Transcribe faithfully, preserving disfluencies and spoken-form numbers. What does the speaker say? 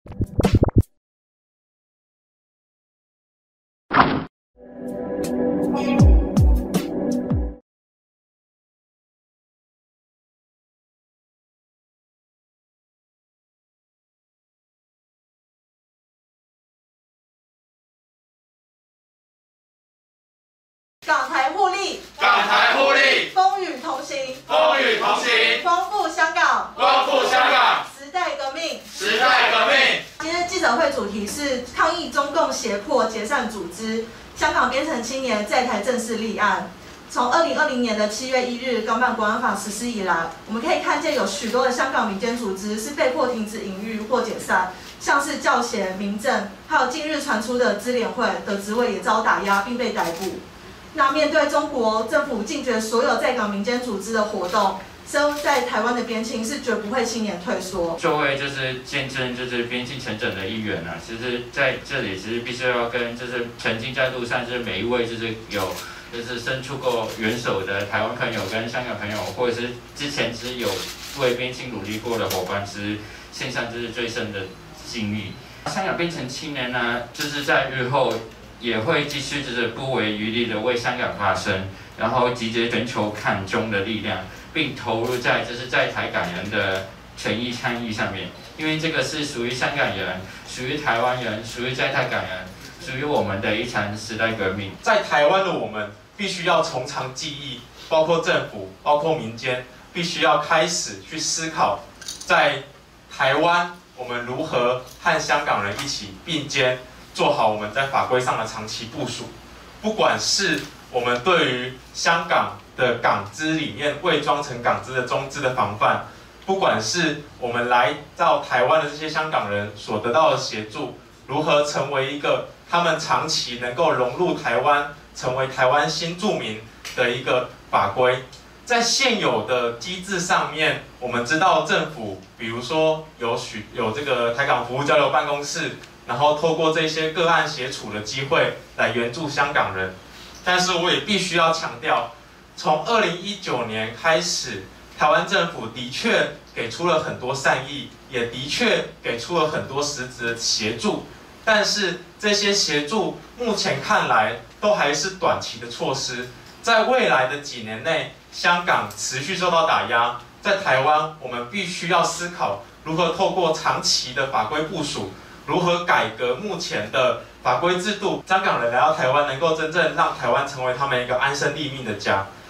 港台互利， 港台互利， 风雨同行， 风雨同行， 光复香港， 光复香港， 时代革命， 时代革命。 今天记者会主题是抗议中共胁迫解散组织，香港边城青年在台正式立案。从二零二零年的七月一日港版国安法实施以来，我们可以看见有许多的香港民间组织是被迫停止营运或解散，像是教协、民政，还有近日传出的支联会的职位也遭打压并被逮捕。那面对中国政府禁绝所有在港民间组织的活动，身在台湾的边青是绝不会轻言退缩。 作为就是见证就是边境成长的一员啊，其实在这里其实必须要跟就是曾经在路上就是每一位就是有就是伸出过援手的台湾朋友跟香港朋友，或者是之前是有为边境努力过的伙伴，是献上就是最深的敬意。香港边城青年呢，就是在日后也会继续就是不遗余力的为香港发声，然后集结全球抗中的力量，并投入在就是在台港人的权益倡议上面，因为这个是属于香港人、属于台湾人、属于在台港人、属于我们的一场时代革命。 在台湾的我们必须要从长计议，包括政府、包括民间，必须要开始去思考，在台湾我们如何和香港人一起并肩。做好我们在法规上的长期部署，不管是我们对于香港的港资里面伪装成港资的中资的防范，不管是我们来到台湾的这些香港人所得到的协助，如何成为一个他们长期能够融入台湾，成为台湾新住民的一个法规。在现有的机制上面，我们知道政府，比如说有许有这个台港服务交流办公室。然后透过这些个案协处的机会来援助香港人，但是我也必须要强调，从二零一九年开始，台湾政府的确给出了很多善意，也的确给出了很多实质的协助，但是这些协助目前看来都还是短期的措施，在未来的几年内，香港持续受到打压，在台湾我们必须要思考如何透过长期的法规部署。如何改革目前的法规制度，香港人来到台湾能够真正让台湾成为他们一个安身立命的家。